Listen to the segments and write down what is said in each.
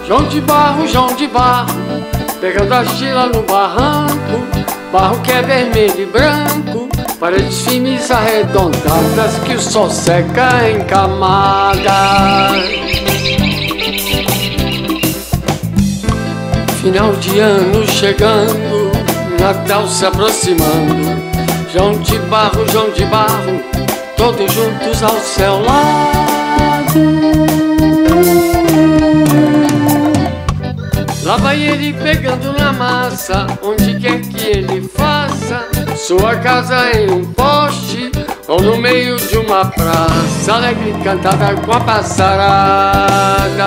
João de Barro, pegando a Chila no barranco. Barro que é vermelho e branco, paredes finas arredondadas que o sol seca em camadas. Final de ano chegando, Natal se aproximando. João de Barro, todos juntos ao céu lado. Lá vai ele pegando na massa, onde quer que ele faça sua casa em um poste ou no meio de uma praça, alegre cantada com a passarada.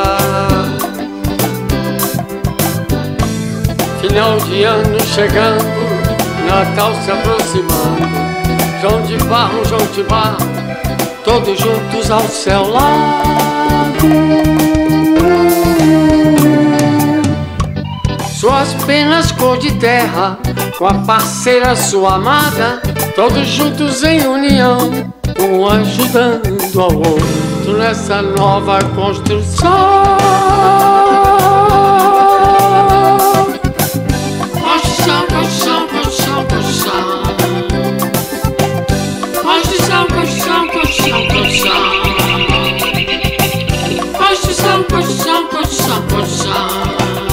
Final de ano chegando, Natal se aproximando. João de Barro, todos juntos ao céu lado. Suas penas cor de terra, com a parceira sua amada, todos juntos em união, um ajudando ao outro nessa nova construção. Construção, construção, construção, construção. Construção, construção, construção, construção. Construção, construção, construção, construção.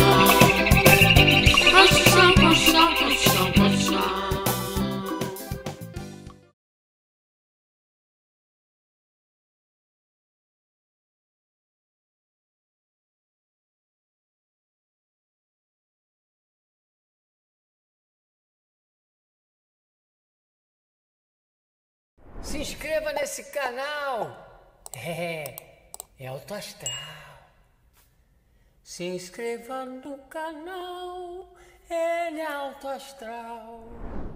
Se inscreva nesse canal. É Alto Astral. Se inscreva no canal. Ele é Alto Astral.